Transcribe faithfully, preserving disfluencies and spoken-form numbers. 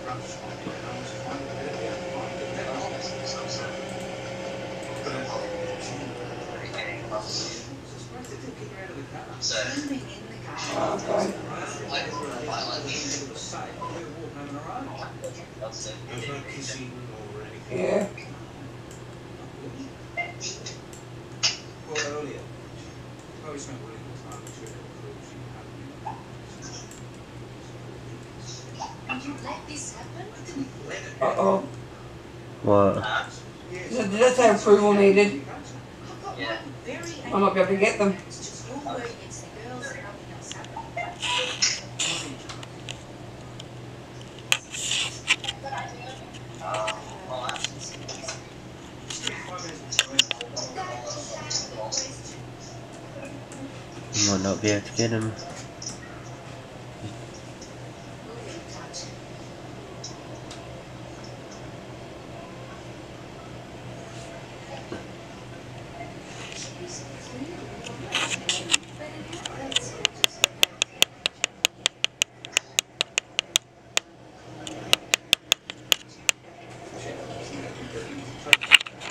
Okay. Yeah. Uh-oh. What? So did that say approval needed? I might be able to get them. Might not be able to get him.